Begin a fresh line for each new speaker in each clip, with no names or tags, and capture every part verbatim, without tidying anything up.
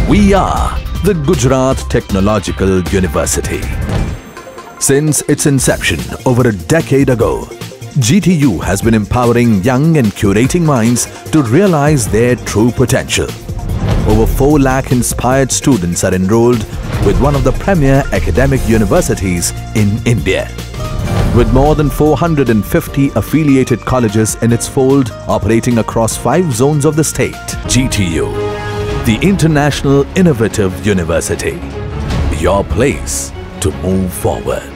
We are the Gujarat Technological University. Since its inception over a decade ago, G T U has been empowering young and curating minds to realize their true potential. Over four lakh inspired students are enrolled with one of the premier academic universities in India. With more than four hundred fifty affiliated colleges in its fold operating across five zones of the state, G T U, the International Innovative University, your place to move forward.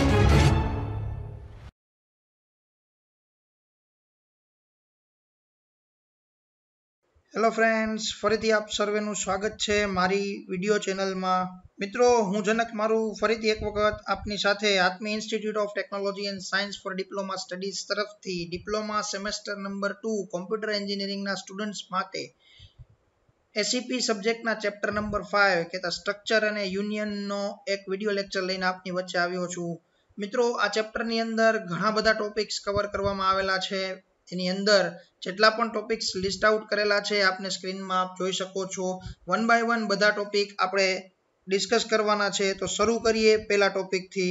Hello friends, ફરીથી આપ સર્વેનું સ્વાગત છે મારી video ચેનલમાં. મિત્રો, હું જનક મારું ફરીથી એક વખત આપની સાથે Atmiya institute of technology and science for diploma studies તરફથી diploma semester number two computer એન્જિનિયરિંગના સ્ટુડન્ટ્સ માટે એસીપી સબ્જેક્ટના ચેપ્ટર નંબર ફાઇવ કહેતા સ્ટ્રક્ચર અને યુનિયનનો એક વિડિયો લેક્ચર લઈને આપની વચ્ચે આવ્યો છું. મિત્રો, આ ચેપ્ટરની અંદર ઘણા બધા ટોપિક્સ કવર કરવામાં આવેલા છે. એની અંદર જેટલા પણ ટોપિક્સ લિસ્ટ આઉટ કરેલા છે આપને સ્ક્રીનમાં આપ જોઈ શકો છો. વન બાય વન બધા ટોપિક આપણે ડિસ્કસ કરવાના છે. તો શરૂ કરીએ પહેલા ટોપિકથી.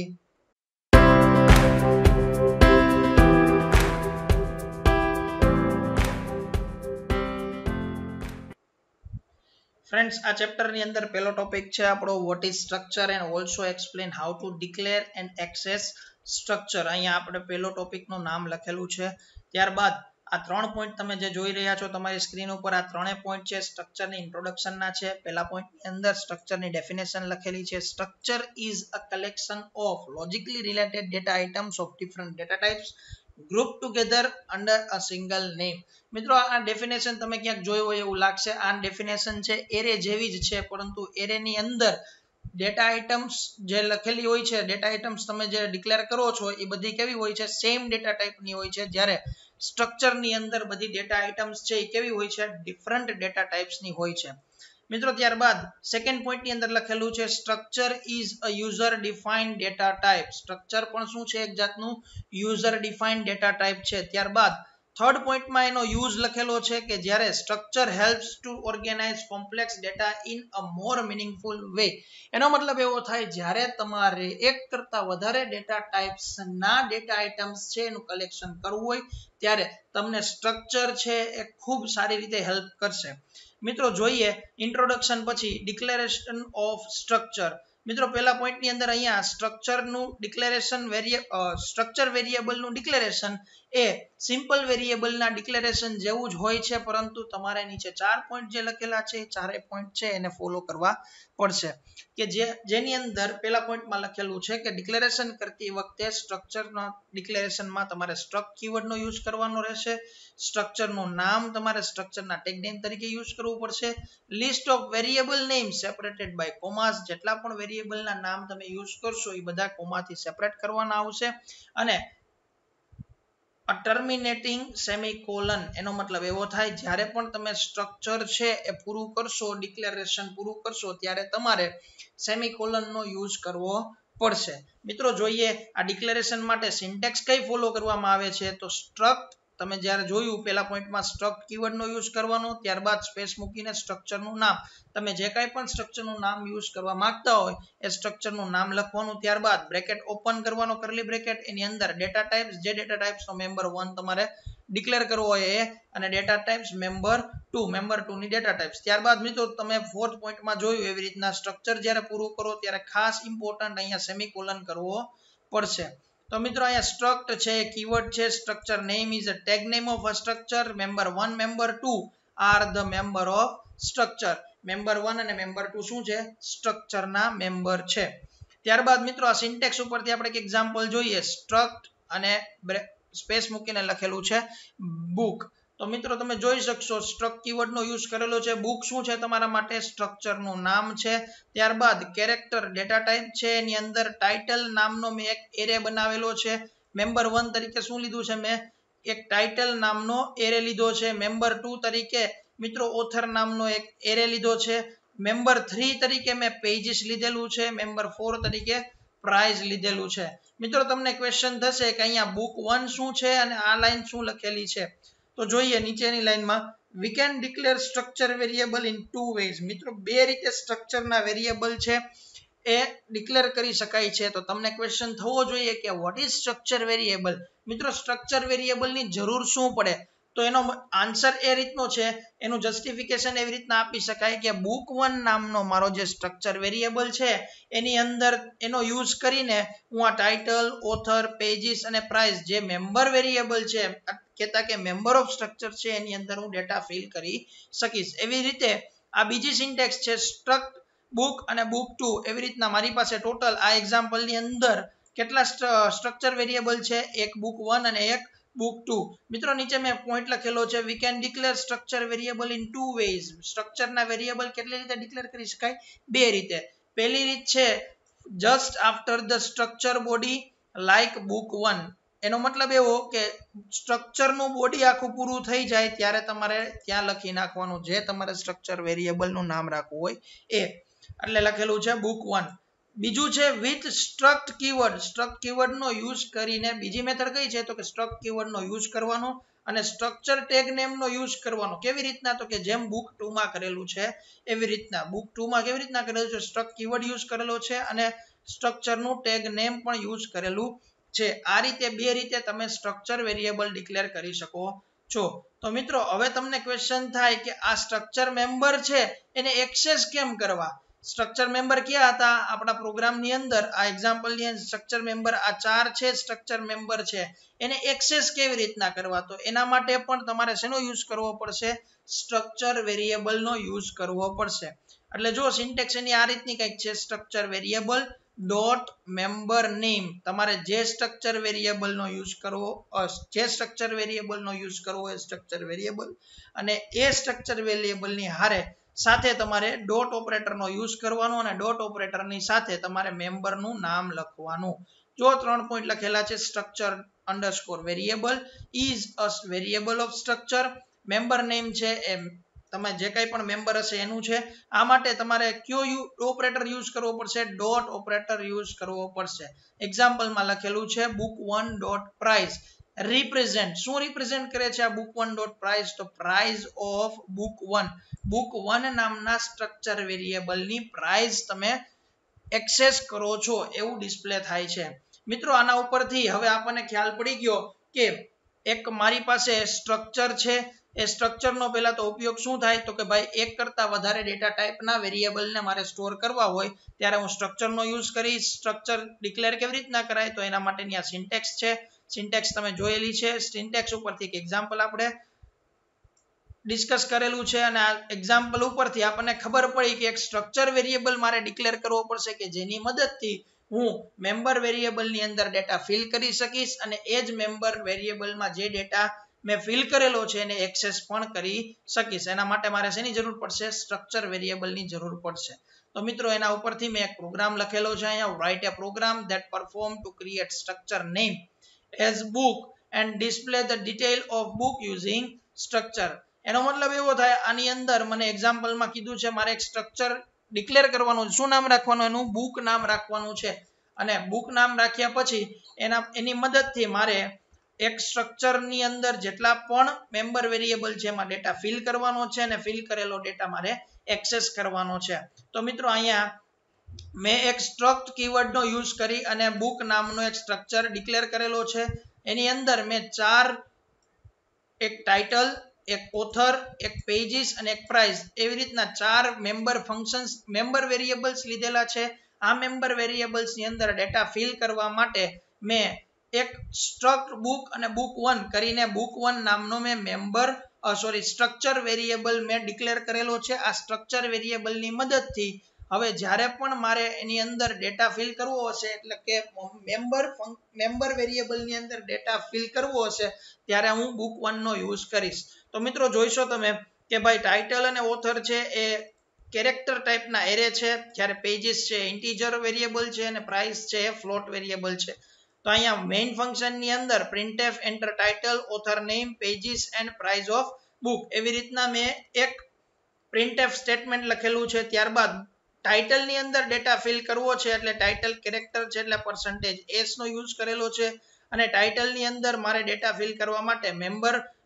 ફ્રેન્ડ્સ, આ ચેપ્ટરની અંદર પહેલો ટોપિક છે આપણો what is structure and also explain how to declare and access structure. અહીંયા આપણે પહેલો ટોપિકનું નામ લખેલું છે. ત્યારબાદ આ ત્રણ પોઈન્ટ તમે જે જોઈ રહ્યા છો તમારી સ્ક્રીન ઉપર, આ ત્રણેય પોઈન્ટ છે સ્ટ્રક્ચરની ઇન્ટ્રોડક્શનના છે. પહેલા પોઈન્ટની અંદર સ્ટ્રક્ચરની ડેફિનેશન લખેલી છે. Structure is a collection of logically related data items of different data types group together under a single name. મિત્રો, આ ડેફિનેશન તમે ક્યાંક જોયું હોય એવું લાગશે. આ ડેફિનેશન છે એરે જેવી જ છે, પરંતુ એરેની અંદર ડેટા આઇટમ્સ જે લખેલી હોય છે, ડેટા આઇટમ્સ તમે જે ડિક્લેર કરો છો એ બધી કેવી હોય છે? સેમ ડેટા ટાઈપની હોય છે. જ્યારે સ્ટ્રક્ચરની અંદર બધી ડેટા આઇટમ્સ છે એ કેવી હોય છે? ડિફરન્ટ ડેટા ટાઈપ્સની હોય છે. મિત્રો, ત્યારબાદ સેકન્ડ પોઈન્ટની અંદર લખેલું છે structure is a user defined data type. Structure પણ શું છે? એક જાતનું યુઝર ડિફાઇન્ડ ડેટા ટાઈપ છે. ત્યારબાદ થર્ડ પોઈન્ટમાં એનો યુઝ લખેલો છે કે જ્યારે structure helps to organize complex data in a more meaningful way. એનો મતલબ એવો થાય જ્યારે તમારે એક કરતા વધારે ડેટા ટાઈપ્સ ના ડેટા આઇટમ્સ છે એનું કલેક્શન કરવું હોય ત્યારે તમને સ્ટ્રક્ચર છે એ ખૂબ સારી રીતે હેલ્પ કરશે. મિત્રો, જોઈએ ઇન્ટ્રોડક્શન પછી ડિક્લેરેશન ઓફ સ્ટ્રક્ચર. મિત્રો, પહેલા પોઈન્ટની અંદર અહીંયા સ્ટ્રક્ચરનું ડિક્લેરેશન વેરિય સ્ટ્રક્ચર વેરિયેબલનું ડિક્લેરેશન એ સિમ્પલ વેરિયેબલના ડિક્લેરેશન જેવું જ હોય છે, પરંતુ તમારે નીચે ચાર પોઈન્ટ જે લખેલા છે એ ચારે પોઈન્ટ છે એને ફોલો કરવા પડશે. કે જે જેની અંદર પહેલા પોઈન્ટમાં લખેલું છે કે ડિક્લેરેશન કરતી વખતે સ્ટ્રક્ચરના ડિક્લેરેશનમાં તમારે સ્ટ્રક્ટ કીવર્ડનો યુઝ કરવાનો રહેશે. સ્ટ્રક્ચરનું નામ તમારે સ્ટ્રક્ચરના ટેગ નેમ તરીકે યુઝ કરવું પડશે. List of variable name separated by commas. જેટલા પણ વેરિયેબલના નામ તમે યુઝ કરશો એ બધા કોમાથી સેપરેટ કરવાના આવશે. અને a terminating semicolon. એનો મતલબ એવો થાય જ્યારે પણ તમે સ્ટ્રક્ચર છે એ પૂરું કરશો, ડિક્લેરેશન પૂરું કરશો ત્યારે તમારે સેમિકોલન નો યુઝ કરવો પડશે. મિત્રો, જોઈએ આ ડિક્લેરેશન માટે સિન્ટેક્સ કઈ ફોલો કરવામાં આવે છે. તો સ્ટ્રક્ટ તમે જ્યારે જોયું પહેલા પોઈન્ટમાં સ્ટ્રક્ટ કીવર્ડનો યુઝ કરવાનો, ત્યારબાદ સ્પેસ મૂકીને સ્ટ્રક્ચરનું નામ, તમે જે કાંઈ પણ સ્ટ્રક્ચરનું નામ યુઝ કરવા માંગતા હોય એ સ્ટ્રક્ચરનું નામ લખવાનું. ત્યારબાદ બ્રેકેટ ઓપન કરવાનો, કરલી બ્રેકેટ, એની અંદર ડેટા ટાઈપ્સ, જે ડેટા ટાઈપ્સનો મેમ્બર વન તમારે ડિક્લેર કરવો હોય એ, અને data types member two, member two ની ડેટા ટાઈપ્સ. ત્યારબાદ મિત્રો, તમે ફોર્થ પોઈન્ટમાં જોયું એવી રીતના સ્ટ્રક્ચર જ્યારે પૂરું કરો ત્યારે ખાસ ઇમ્પોર્ટન્ટ અહીંયા સેમિકોલન કરવો પડશે. તો મિત્રો, અહીંયા સ્ટ્રક્ટ છે કીવર્ડ છે. Structure name is a tag name of a structure. Member one, member two are the member of structure. Member one અને મેમ્બર ટુ શું છે? સ્ટ્રક્ચરના મેમ્બર છે. ત્યારબાદ મિત્રો, આ સિન્ટેક્સ ઉપરથી આપણે એક એક્ઝામ્પલ જોઈએ. સ્ટ્રક્ટ અને સ્પેસ મૂકીને લખેલું છે બુક. તો મિત્રો, તમે જોઈ શકશો સ્ટ્રક્ટ કીવર્ડનો યુઝ કરેલો છે. બુક શું છે તમારા માટે? સ્ટ્રક્ચરનું નામ છે. ત્યારબાદ કેરેક્ટર ડેટા ટાઈપ છે. એની અંદર ટાઇટલ નામનો મેં એક એરે બનાવેલો છે. મેમ્બર વન તરીકે શું લીધું છે? મેં એક ટાઇટલ નામનો એરે લીધો છે. મેમ્બર ટુ તરીકે મિત્રો ઓથર નામનો એક એરે લીધો છે. મેમ્બર થ્રી તરીકે મેં પેજીસ લીધેલું છે. મેમ્બર ફોર તરીકે પ્રાઇઝ લીધેલું છે. મિત્રો, તમને ક્વેશ્ચન થશે કે અહીંયા બુક વન શું છે અને આ લાઈન શું લખેલી છે. તો જોઈએ નીચેની લાઈનમાં we can declare structure variable in two ways. મિત્રો બે રીતે સ્ટ્રક્ચર ના વેરિયેબલ છે એ ડિક્લેર કરી શકાય છે. તો તમને ક્વેશ્ચન થવો જોઈએ કે વોટ ઇઝ સ્ટ્રક્ચર વેરિયેબલ. મિત્રો સ્ટ્રક્ચર વેરિયેબલ ની જરૂર શું પડે, તો એનો આન્સર એ રીતનો છે, એનું જસ્ટિફિકેશન એવી રીતના આપી શકાય કે બુક વન નામનો મારો જે સ્ટ્રક્ચર વેરિયેબલ છે એની અંદર એનો યુઝ કરીને હું આ ટાઇટલ, ઓથર, પેજીસ અને પ્રાઇસ જે મેમ્બર વેરિયેબલ છે કહેતા કે મેમ્બર ઓફ સ્ટ્રક્ચર છે એની અંદર હું ડેટા ફિલ કરી શકીશ. એવી રીતે આ બીજી સિન્ટેક્સ છે સ્ટ્રક્ટ બુક અને બુક ટુ. એવી રીતના મારી પાસે ટોટલ આ એક્ઝામ્પલ ની અંદર કેટલા સ્ટ્રક્ચર વેરિયેબલ છે, એક બુક વન અને એક બુક ટુ. મિત્રો નીચે મેં પોઈન્ટ લખેલો છે we can declare structure variable in two ways. Structure ના વેરિયેબલ કેટલી રીતે ડિક્લેર કરી શકાય, બે રીતે. પહેલી રીત છે just after the structure body like book one. એનો મતલબ એવો કે સ્ટ્રક્ચર નું બોડી આખું પૂરું થઈ જાય ત્યારે તમારે ત્યાં લખી નાખવાનું જે તમારે સ્ટ્રક્ચર વેરિયેબલ નું નામ રાખવું હોય એ. એટલે લખેલું છે book one. બીજું છે with struct keyword. struct keyword નો યુઝ કરીને બીજી મેથડ કઈ છે તો કે struct keyword નો યુઝ કરવાનો અને structure tag name નો યુઝ કરવાનો. કેવી રીતના તો કે જેમ book two માં કરેલું છે એવી રીતના. book two માં કેવી રીતના કરેલું છે, struct keyword યુઝ કરેલો છે અને સ્ટ્રક્ચર નું ટેગ નેમ પણ યુઝ કરેલું છે. આ રીતે બે રીતે તમે સ્ટ્રક્ચર વેરિયેબલ ડિક્લેર કરી શકો છો. તો મિત્રો હવે તમને ક્વેશ્ચન થાય કે આ સ્ટ્રક્ચર મેમ્બર છે એને એક્સેસ કેમ કરવા. સ્ટ્રક્ચર મેમ્બર ક્યાં હતા આપણા પ્રોગ્રામ ની અંદર, આ એક્ઝામ્પલ ની અંદર સ્ટ્રક્ચર મેમ્બર આ ચાર છે સ્ટ્રક્ચર મેમ્બર છે, એને એક્સેસ કેવી રીતના કરવા, તો એના માટે પણ તમારે શેનો યુઝ કરવો પડશે, સ્ટ્રક્ચર વેરિયેબલ નો યુઝ કરવો પડશે. એટલે જો સિન્ટેક્સ એની આ રીતની કંઈક છે structure variable dot member name. તમારે જે સ્ટ્રક્ચર વેરિયેબલ નો યુઝ કરવો જે સ્ટ્રક્ચર વેરિયેબલ નો યુઝ કરવો એ સ્ટ્રક્ચર વેરિયેબલ અને એ સ્ટ્રક્ચર વેરિયેબલ ની હારે સાથે તમારે ડોટ ઓપરેટર નો યુઝ કરવાનો અને ડોટ ઓપરેટર ની સાથે તમારે મેમ્બર નું નામ લખવાનું. જો ત્રણ પોઈન્ટ લખેલા છે structure underscore variable is a variable of structure, member name છે એ તમે જે કંઈ પણ મેમ્બર હશે એનું છે. આ માટે તમારે કયો ઓપરેટર યુઝ કરવો પડશે, ડોટ ઓપરેટર યુઝ કરવો પડશે. એક્ઝામ્પલ માં લખેલું છે book one dot price represent. શું રિપ્રેઝેન્ટ કરે છે આ book one dot price, તો price of book one. book one નામના સ્ટ્રક્ચર વેરિયેબલ ની પ્રાઇસ તમે એક્સેસ કરો છો એવું ડિસ્પ્લે થાય છે. મિત્રો આના ઉપરથી હવે આપણને ખ્યાલ પડી ગયો કે એક મારી પાસે સ્ટ્રક્ચર છે, એ સ્ટ્રક્ચર નો પહેલા તો ઉપયોગ શું થાય તો કે ભાઈ એક કરતા વધારે ડેટા ટાઈપ ના વેરિયેબલ ને મારે સ્ટોર કરવા હોય ત્યારે હું સ્ટ્રક્ચર નો યુઝ કરીશ. સ્ટ્રક્ચર ડિક્લેર કેવી રીતના કરાય તો એના માટેની આ સિન્ટેક્સ છે. સિન્ટેક્સ તમે જોયેલી છે. સિન્ટેક્સ ઉપરથી એક એક્ઝામ્પલ આપણે ડિસ્કસ કરેલું છે અને આ એક્ઝામ્પલ ઉપરથી આપણને ખબર પડી કે એક સ્ટ્રક્ચર વેરિયેબલ મારે ડિક્લેર કરવો પડશે કે જેની મદદથી હું મેમ્બર વેરિયેબલ ની અંદર ડેટા ફિલ કરી શકીશ અને એ જ મેમ્બર વેરિયેબલ માં જે ડેટા મેં ફિલ કરેલો છે એને એક્સેસ પણ કરી શકીશ. એના માટે મારે શેની જરૂર પડશે, સ્ટ્રક્ચર વેરિયેબલ ની જરૂર પડશે. તો મિત્રો એના ઉપરથી મેં એક પ્રોગ્રામ લખેલો છે અહીંયા, write a program that perform to create structure name as book and display the detail of book using structure. એનો મતલબ એવો થાય આની અંદર મને એક્ઝામ્પલ માં કીધું છે મારે એક સ્ટ્રક્ચર ડિક્લેર કરવાનું, શું નામ રાખવાનું, એનું book નામ રાખવાનું છે અને book નામ રાખ્યા પછી એના એની મદદથી મારે એક સ્ટ્રક્ચર ની અંદર જેટલા પણ મેમ્બર વેરિયેબલ છે એમાં ડેટા ફિલ કરવાનો છે અને ફિલ કરેલો ડેટા મારે એક્સેસ કરવાનો છે. તો મિત્રો અહીંયા મેં એક સ્ટ્રક્ટ કીવર્ડ નો યુઝ કરી અને book નામનો એક સ્ટ્રક્ચર ડિક્લેર કરેલો છે. એની અંદર મેં ચાર, એક ટાઇટલ, એક ઓથર, એક પેજીસ અને એક પ્રાઇસ, એવી રીતના ચાર મેમ્બર ફંક્શન્સ મેમ્બર વેરિયેબલ્સ લીધેલા છે. આ મેમ્બર વેરિયેબલ્સ ની અંદર ડેટા ફિલ કરવા માટે મેં એક સ્ટ્રક્ટ book અને book one કરીને book one નામનો મેં મેમ્બર સોરી સ્ટ્રક્ચર વેરિયેબલ મેં ડિક્લેર કરેલો છે. આ સ્ટ્રક્ચર વેરિયેબલ ની મદદથી હવે જ્યારે પણ મારે એની અંદર ડેટા ફિલ કરવો હશે એટલે કે મેમ્બર મેમ્બર વેરિયેબલ ની અંદર ડેટા ફિલ કરવો હશે ત્યારે હું book one નો યુઝ કરીશ. તો મિત્રો જોઈશો તમે કે ભાઈ ટાઇટલ અને ઓથર છે એ કેરેક્ટર ટાઈપના એરે છે, જ્યારે પેજીસ છે ઇન્ટીજર વેરિયેબલ છે અને પ્રાઇસ છે એ ફ્લોટ વેરિયેબલ છે. તો અહીંયા મેઇન ફંક્શન ની અંદર printf enter title author name pages and price of book એવી રીતના મેં એક printf સ્ટેટમેન્ટ લખેલું છે. ત્યારબાદ ટાઇટલ ની અંદર ડેટા ફિલ કરવો છે એટલે ટાઇટલ કેરેક્ટર છે એટલે percentage s નો યુઝ કરેલો છે અને ટાઇટલ ની અંદર મારે ડેટા ફિલ કરવા માટે મેમ્બર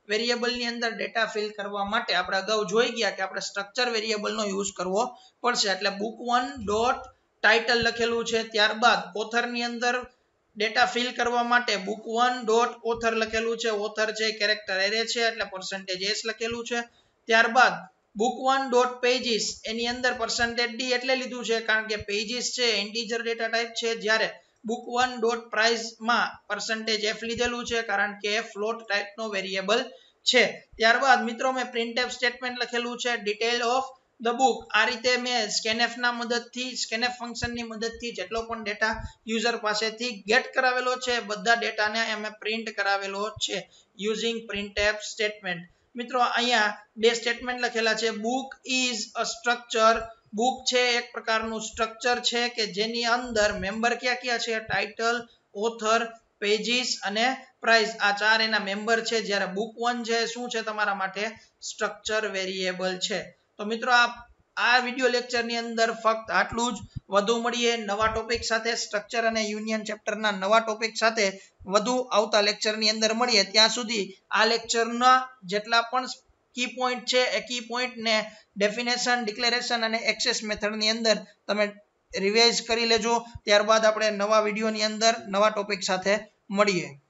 વેરિયેબલ ની અંદર ડેટા ફિલ કરવા માટે આપણે અગાઉ જોઈ ગયા કે આપણે સ્ટ્રક્ચર વેરિયેબલ નો યુઝ કરવો પડશે એટલે book one dot title લખેલું છે ત્યારબાદ ઓથર ની અંદર ડેટા ફિલ કરવા માટે book one dot author લખેલું છે author છે કેરેક્ટર એરે છે એટલે percentage s લખેલું છે ત્યારબાદ book one dot pages એની અંદર percentage d એટલે લીધું છે કારણ કે pages છે integer data type છે જ્યારે book one dot price માં percentage f લીધેલું છે કારણ કે float type નો વેરિયેબલ છે ત્યારબાદ મિત્રો મેં printf સ્ટેટમેન્ટ લખેલું છે detail of the book આ રીતે મેં scanf ના મદદથી scanf ફંક્શન ની મદદથી જેટલો પણ ડેટા યુઝર પાસેથી ગેટ કરાવેલો છે બધા ડેટાને અમે પ્રિન્ટ કરાવેલો છે using printf સ્ટેટમેન્ટ મિત્રો અહીંયા બે સ્ટેટમેન્ટ લખેલા છે book is a structure book છે એક પ્રકારનું સ્ટ્રક્ચર છે કે જેની અંદર મેમ્બર કયા કયા છે ટાઇટલ ઓથર પેજીસ અને પ્રાઇસ આ ચાર એના મેમ્બર છે જ્યારે book one છે શું છે તમારા માટે સ્ટ્રક્ચર વેરિયેબલ છે તો મિત્રો આ આ વિડિયો લેક્ચર ની અંદર ફક્ત આટલું જ વધુ મળીએ નવા ટોપિક સાથે સ્ટ્રક્ચર અને યુનિયન ચેપ્ટર ના નવા ટોપિક સાથે વધુ આવતા લેક્ચર ની અંદર મળીએ ત્યાં સુધી આ લેક્ચર ના જેટલા પણ કી પોઈન્ટ છે એ કી પોઈન્ટ ને ડેફિનેશન ડિક્લેરેશન અને એક્સેસ મેથડ ની અંદર તમે રિવાઇઝ કરી લેજો ત્યારબાદ આપણે નવા વિડિયો ની અંદર નવા ટોપિક સાથે મળીએ